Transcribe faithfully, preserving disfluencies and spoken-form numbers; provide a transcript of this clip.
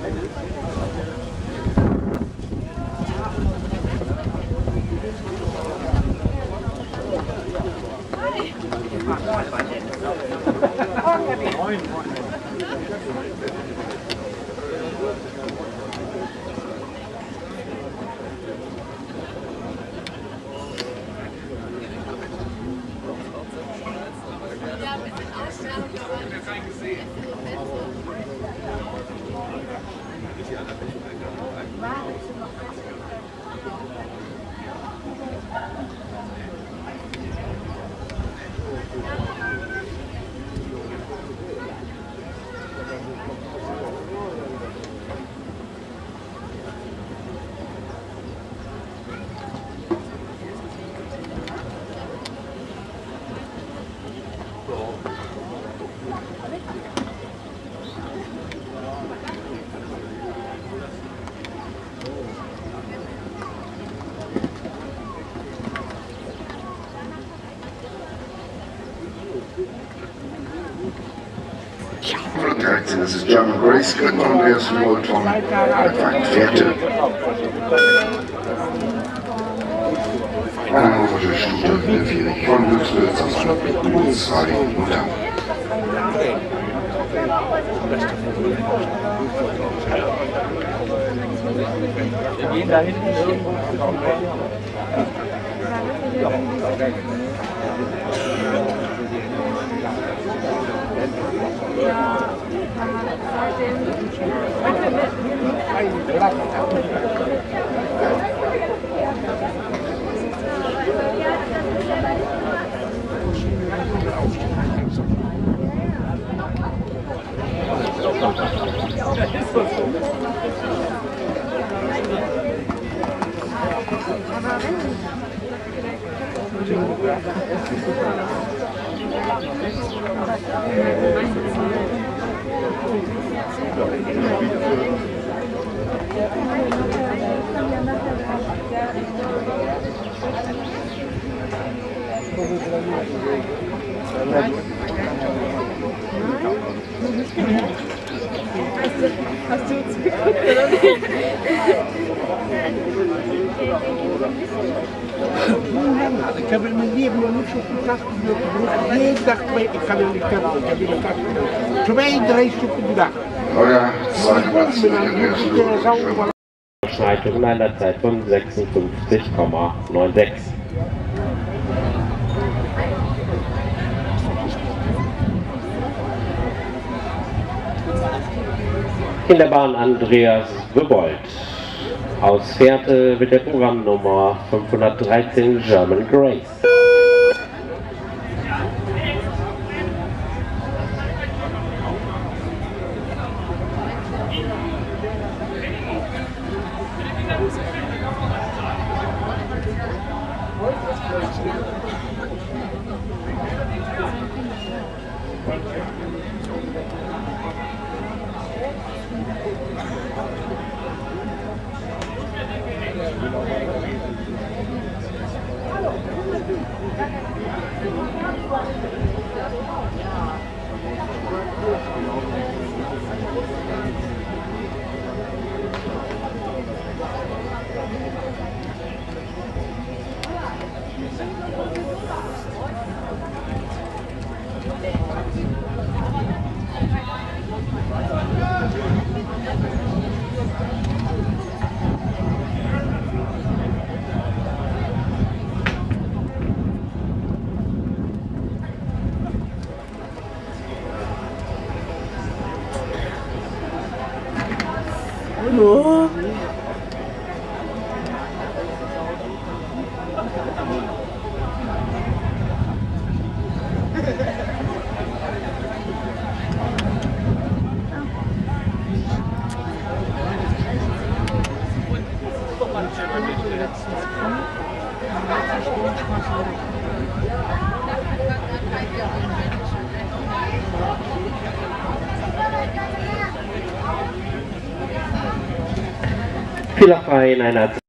dreizehn, das ist German Grace, germangrace von Alpine Pferde. Eine hannoversche Stute, vierjährig von Glückslös aus einer Pitbull, zwei Mutter. Wir gehen da hinten irgendwo zum Hast du uns geguckt, oder nicht? Ik heb in mijn leven nog niet zo goed gedacht. Jeden dag twee, ik kan het niet hebben, ik heb in de kast twee, drie stukken per dag. Oh ja, zweite Platz für Andreas. Überschreitung in einer Zeit von sechsundfünfzig Komma sechsundneunzig. In der Bahn Andreas Webold. Aus Fährte wird der Programmnummer fünfhundertdreizehn German Grace. Hallo. Fehlerfrei in einer